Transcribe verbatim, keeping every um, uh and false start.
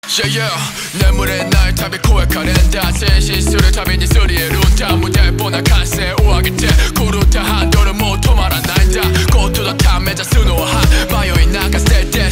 Yeah, yeah. 眠れないたび声かれんだ。前進するたびにすり得るんだ。無鉄砲な感性を上げて狂ったハンドルもう止まらないんだ。ゴッドのため目指すのは迷いなんか捨てて